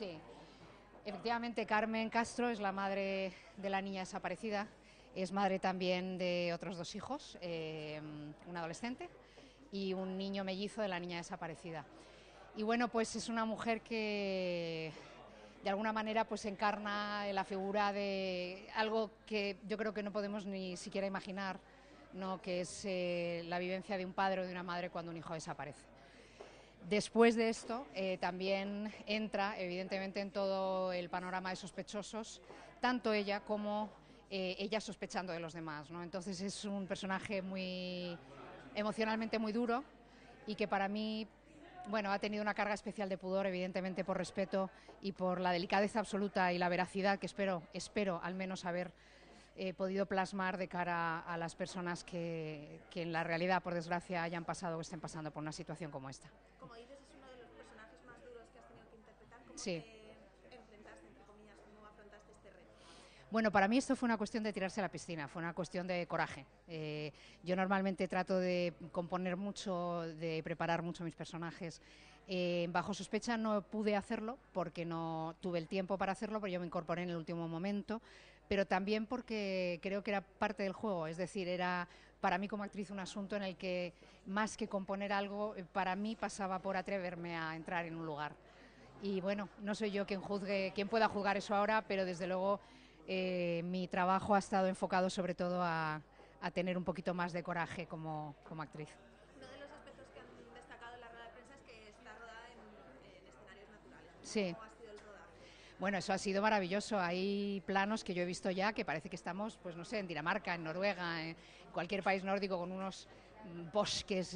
Sí, efectivamente Carmen Castro es la madre de la niña desaparecida, es madre también de otros dos hijos, un adolescente y un niño mellizo de la niña desaparecida. Y bueno, pues es una mujer que de alguna manera pues encarna la figura de algo que yo creo que no podemos ni siquiera imaginar, ¿no? Que es la vivencia de un padre o de una madre cuando un hijo desaparece. Después de esto, también entra, evidentemente, en todo el panorama de sospechosos, tanto ella como ella sospechando de los demás, ¿no? Entonces es un personaje muy emocionalmente muy duro y que para mí, bueno, ha tenido una carga especial de pudor, evidentemente por respeto y por la delicadeza absoluta y la veracidad que espero al menos haber podido plasmar de cara a las personas que en la realidad, por desgracia, hayan pasado o estén pasando por una situación como esta. Como dices, es uno de los personajes más duros que has tenido que interpretar. ¿Cómo Sí. te enfrentaste, entre comillas, cómo afrontaste este reto? Bueno, para mí esto fue una cuestión de tirarse a la piscina, fue una cuestión de coraje. Yo normalmente trato de componer mucho, de preparar mucho mis personajes. Bajo sospecha no pude hacerlo porque no tuve el tiempo para hacerlo, porque yo me incorporé en el último momento, pero también porque creo que era parte del juego, es decir, era para mí como actriz un asunto en el que más que componer algo, para mí pasaba por atreverme a entrar en un lugar. Y bueno, no soy yo quien juzgue, quien pueda juzgar eso ahora, pero desde luego mi trabajo ha estado enfocado sobre todo a tener un poquito más de coraje como actriz. Uno de los aspectos que han destacado en la rueda de prensa es que está rodada en escenarios naturales. Sí. ¿Cómo ha sido el rodaje? Bueno, eso ha sido maravilloso. Hay planos que yo he visto ya que parece que estamos, pues no sé, en Dinamarca, en Noruega, en cualquier país nórdico con unos bosques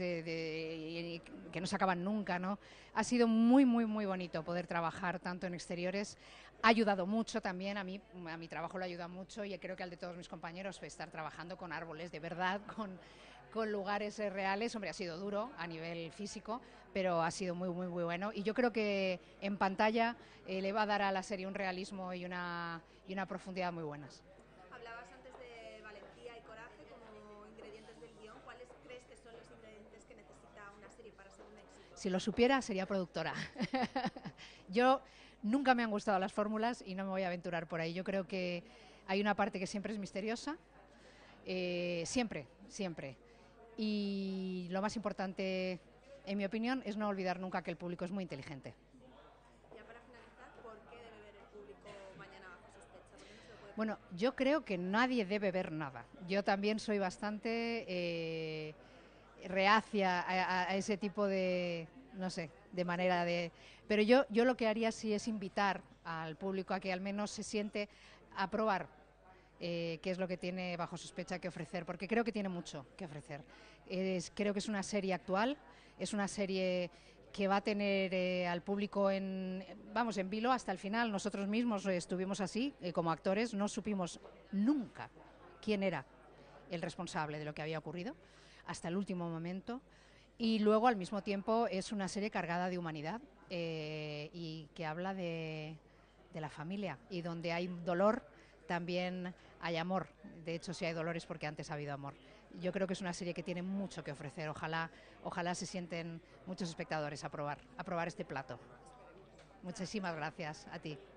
que no se acaban nunca, ¿no? Ha sido muy, muy, muy bonito poder trabajar tanto en exteriores. Ha ayudado mucho también, a mi trabajo lo ayuda mucho y creo que al de todos mis compañeros estar trabajando con árboles de verdad, con lugares reales. Hombre, ha sido duro a nivel físico, pero ha sido muy, muy, muy bueno. Y yo creo que en pantalla le va a dar a la serie un realismo y una profundidad muy buenas. Hablabas antes de valentía y coraje como ingredientes del guión. ¿Cuáles crees que son los ingredientes que necesita una serie para ser un éxito? Si lo supiera, sería productora. Yo nunca me han gustado las fórmulas y no me voy a aventurar por ahí. Yo creo que hay una parte que siempre es misteriosa, siempre, siempre. Y lo más importante, en mi opinión, es no olvidar nunca que el público es muy inteligente. Ya para finalizar, ¿por qué debe ver el público Mañana bajo sospecha? ¿Por qué no se lo puede Bueno, perder? yo creo que nadie debe ver nada. Yo también soy bastante reacia a ese tipo de, no sé, de manera de... Pero yo lo que haría sí es invitar al público a que al menos se siente a probar qué es lo que tiene Bajo sospecha que ofrecer, porque creo que tiene mucho que ofrecer. Creo que es una serie actual, es una serie que va a tener al público en vilo hasta el final. Nosotros mismos estuvimos así, como actores, no supimos nunca quién era el responsable de lo que había ocurrido hasta el último momento. Y luego, al mismo tiempo, es una serie cargada de humanidad y que habla de la familia. Y donde hay dolor, también hay amor. De hecho, si hay dolor es porque antes ha habido amor. Yo creo que es una serie que tiene mucho que ofrecer. Ojalá se sienten muchos espectadores a probar este plato. Muchísimas gracias a ti.